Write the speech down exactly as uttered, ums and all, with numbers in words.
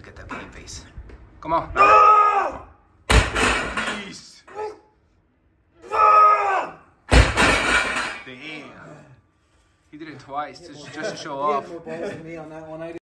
Look at that baby face. Come on. Ah! Peace. Damn. He did it twice just, just to show off. He had more balls than me on that one. I